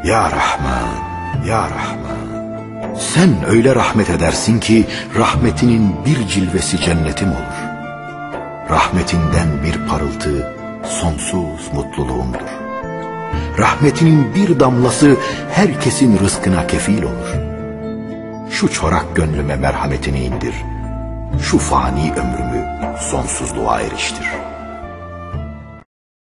Ya Rahman, Ya Rahman, sen öyle rahmet edersin ki rahmetinin bir cilvesi cennetim olur. Rahmetinden bir parıltı sonsuz mutluluğumdur. Rahmetinin bir damlası herkesin rızkına kefil olur. Şu çorak gönlüme merhametini indir, şu fani ömrümü sonsuzluğa eriştir.